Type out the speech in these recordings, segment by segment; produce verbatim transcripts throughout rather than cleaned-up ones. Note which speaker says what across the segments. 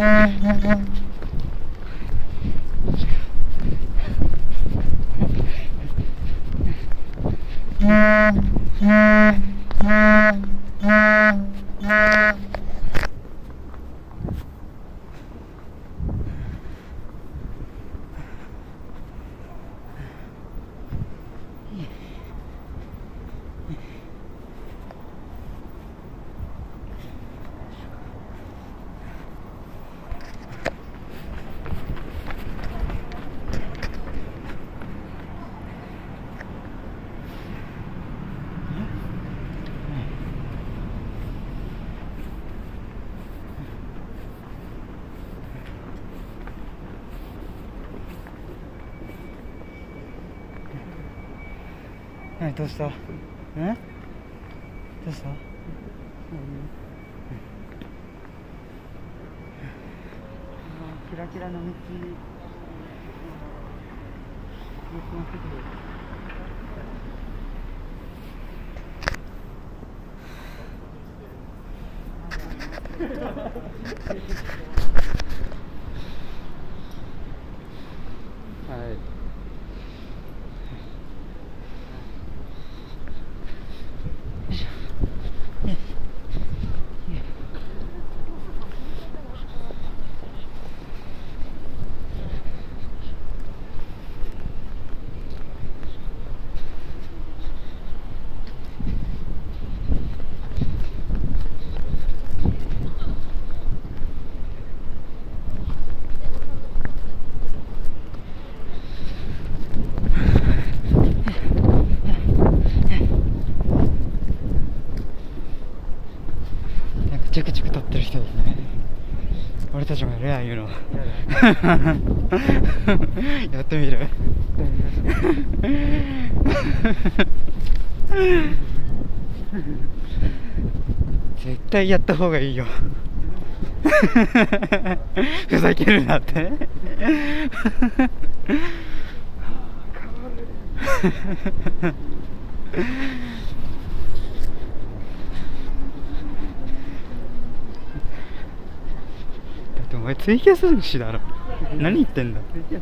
Speaker 1: 何どうした？え？どうした？うん、キラキラの道。はい。チュクチュク撮ってる人ですね。俺たちもやるやんいうの。やってみる。絶対やった方がいいよ。ふざけるなって。お前ツイキャス主だろ。何言ってんだ。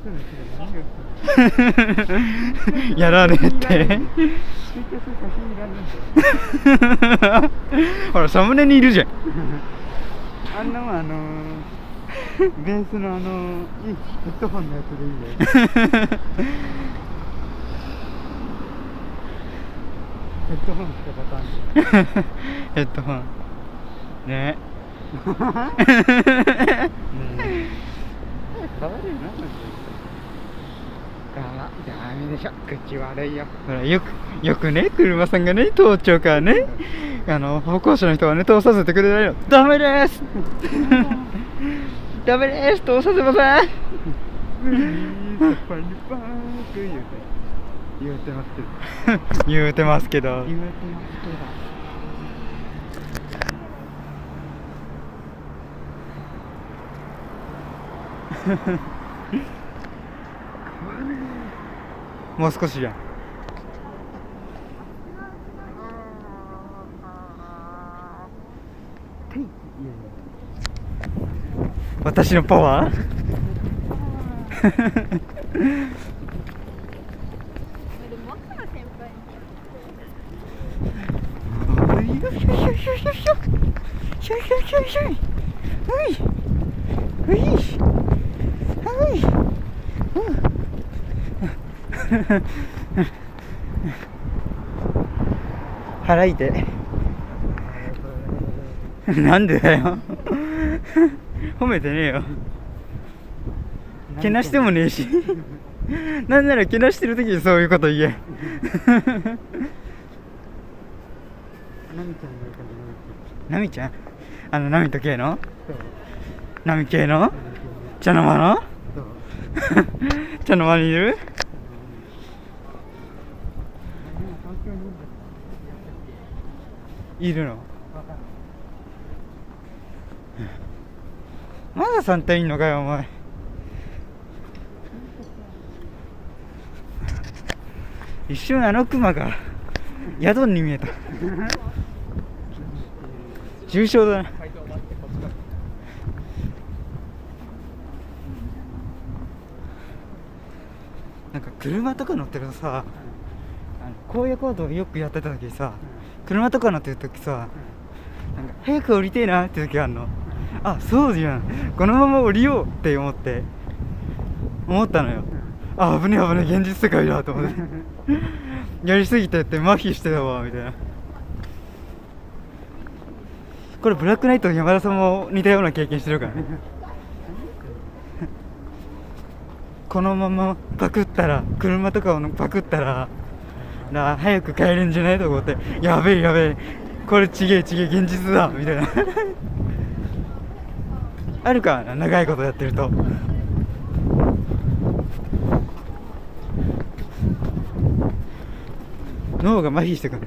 Speaker 1: やられて。ほらサムネにいるじゃん。あんなもんあのー、ベースのあのー、いいヘッドホンのやつでいいんだよ。ヘッドホンしかパターン。ヘッドホンね。変わるよな、ダメでしょ、口悪いよ。ほら、よく、よくね、車さんがね、通っちゃうからね、あの、歩行者の人はね、通させてくれないよ。ダメですダメです、通させません言うてますけど。言うてますけど。言うてますけど。もう少しやん。私のパワー腹痛い。なんでだよ。褒めてねえよ。けなしてもねえし。なんならけなしてる時にそういうこと言え。ナミちゃん、あのナミと系のナミ系の茶の間の茶の間にいる。いるの。まださん体いんのかよお前。一瞬あのクマがヤドンに見えた。重傷だな。 なんか車とか乗ってるとさ、あの荒野行動よくやってた時さ、車とか乗ってる時さ、なんか早く降りてえなって時あんの。あ、そうじゃん、このまま降りようって思って思ったのよ。あ、危ねえ危ねえ、現実世界だと思ってやりすぎてって麻痺してたわみたいな。これブラックナイト山田さんも似たような経験してるからねこのままパクったら、車とかをパクったらな、早く帰れんじゃないと思って、やべえやべえ、これちげえちげえ現実だみたいなあるかな、長いことやってると。脳が麻痺してくる。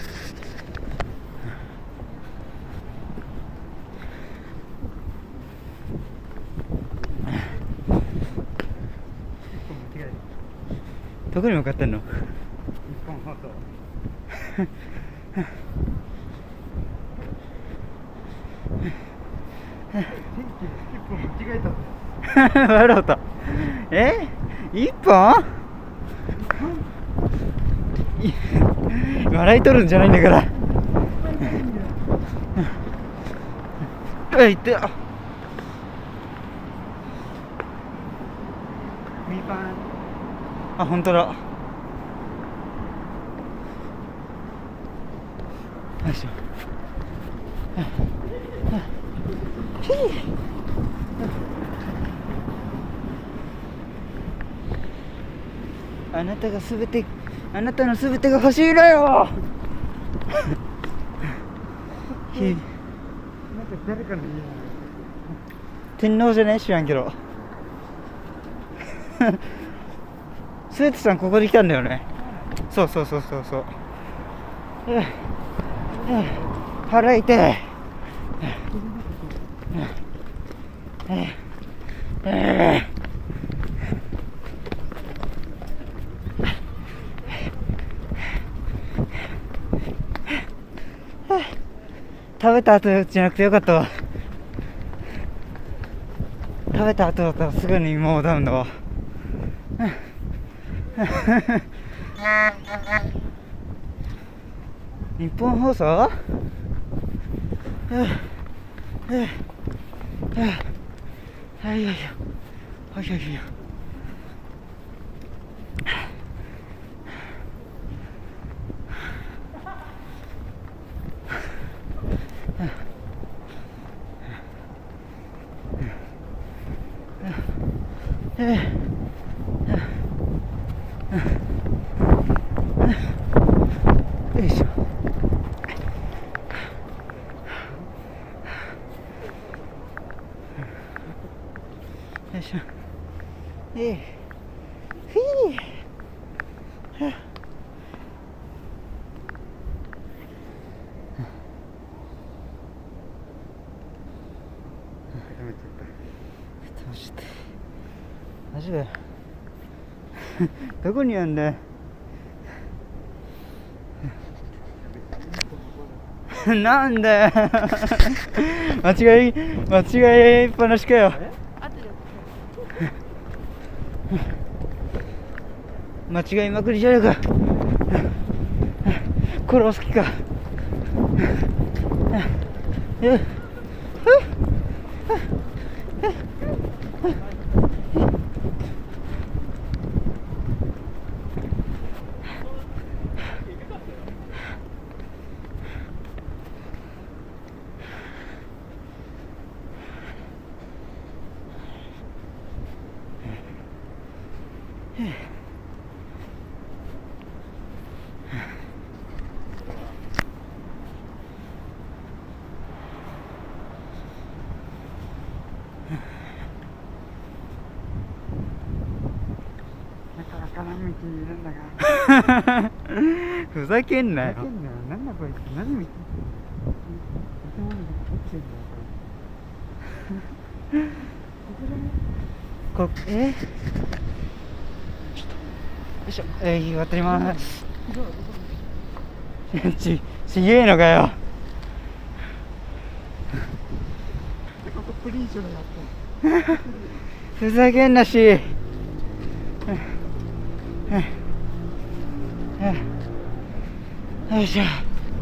Speaker 1: どこに向かってんの？日本放送一本間違えた笑うた。え？一本？笑いとるんじゃないんだからえ、いって、あ、みかん、あ、ほんとだ。よいしょ。あなたがすべて、あなたのすべてが欲しいのよひなんか誰かの家天皇じゃねえ、知らんけどスーツさんここで来たんだよね。そうそうそうそうそう。腹痛い。食べた後じゃなくてよかったわ。食べた後だったらすぐにもうダウンだわ。日本放送？はいはいはいはいはいはい。よいしょ。よいしょ。えい。ふい。はあ。マジで。マジで。どこにあんだよ。なんだよ間違い間違いっぱなしかよ。間違いまくりじゃねえか。殺す気か。ふざけんなよ。なんだこいつ、何見てこえよいしょ、えー、渡ります。ち、ちげえのかよ。ふざけんなし。 よいしょ。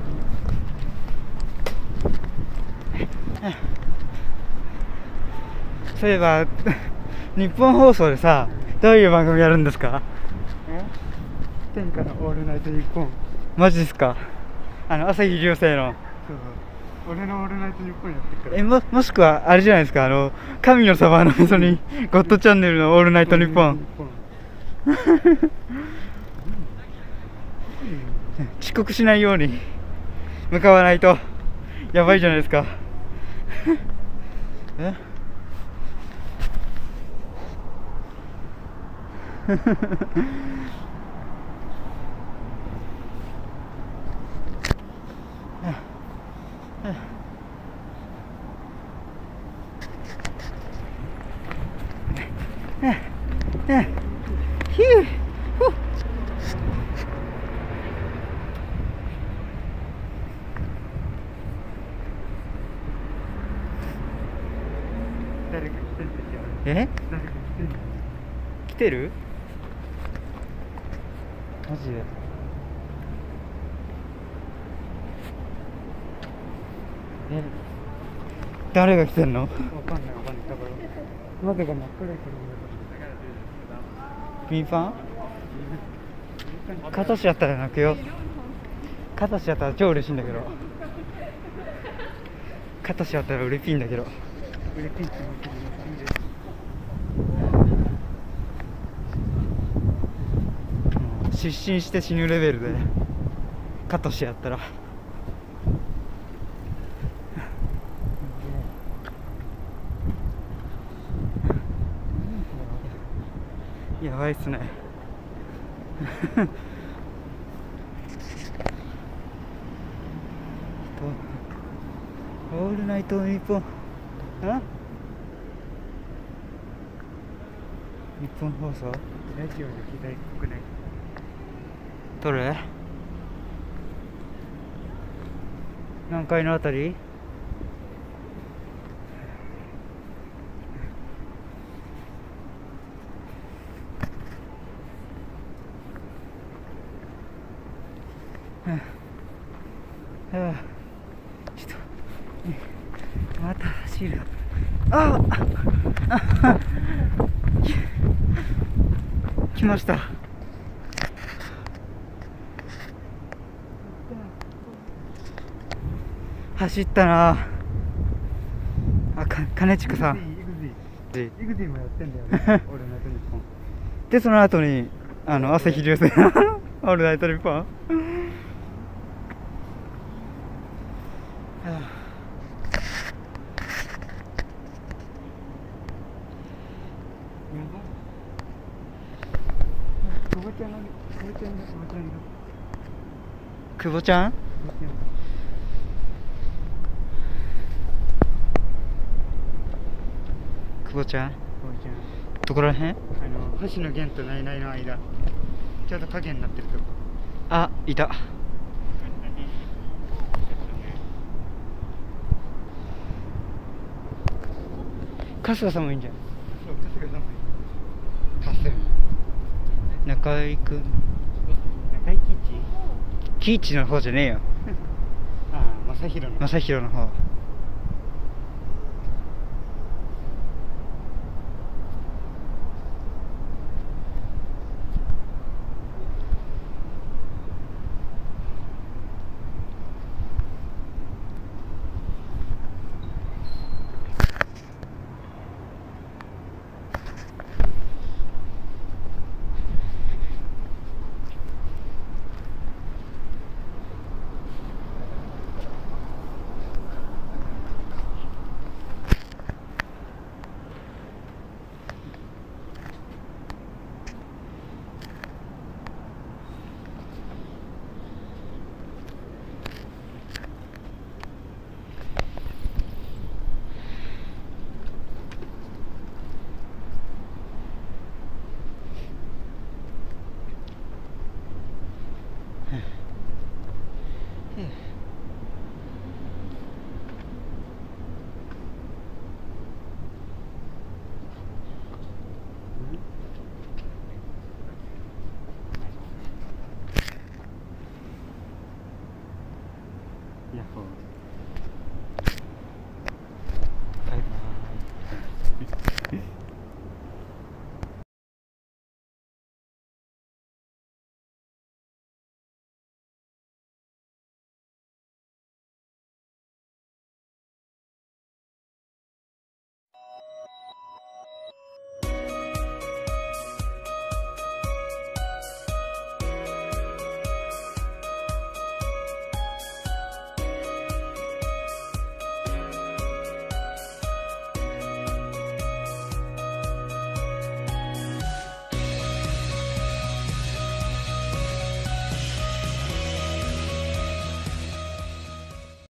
Speaker 1: そういえば日本放送でさ、どういう番組やるんですか？
Speaker 2: 天下のオールナイトニッポン。
Speaker 1: マジですか？あの朝日流星の。
Speaker 2: そうそう、俺のオールナイトニッポンやってるから。
Speaker 1: え も, もしくはあれじゃないですか、あの神のサバの味噌にゴッドチャンネルのオールナイトニッポン。遅刻しないように向かわないとやばいじゃないですか。えヒュー
Speaker 2: 誰か来てるんですよ。
Speaker 1: え
Speaker 2: 誰か来てるの。
Speaker 1: 来てる？マジで？え誰が来てんの？
Speaker 2: わかんないわかんない。だから窓が真っ暗いから。
Speaker 1: ピンファン？カトシやったら泣くよ。カトシやったら超嬉しいんだけど。カトシやったら嬉しいんだけど。
Speaker 2: 嬉しいって思ってる。
Speaker 1: 失神して死ぬレベルでカトシやったらやばいっすね。オールナイトニッポン、あ日本放送
Speaker 2: ラジオの機材っぽくない？
Speaker 1: どれ？何階のあたり？はあ、はあ、ちょっとまた走る。ああ来ました。走ったなあ。か金近さん、
Speaker 2: イグジーもやってんだよね。オールナイトニッポン
Speaker 1: でその後にあの朝日流星オールナイトニッポン。はあ、
Speaker 2: 久保ちゃんの久保ちゃんの久保ちゃんの
Speaker 1: 久保ちゃん久保ちゃん
Speaker 2: 久保ちゃん
Speaker 1: どこらへん？
Speaker 2: あの星野源とナイナイの間、ちょうど影になってるとこ。
Speaker 1: あ、いた。春日さんもいいんじゃん。
Speaker 2: そう、春日さんもいい。春日
Speaker 1: 中井くん、
Speaker 2: 中井貴一
Speaker 1: 喜一の方じゃねえよ。
Speaker 2: ああ、正宏の
Speaker 1: 正宏の方。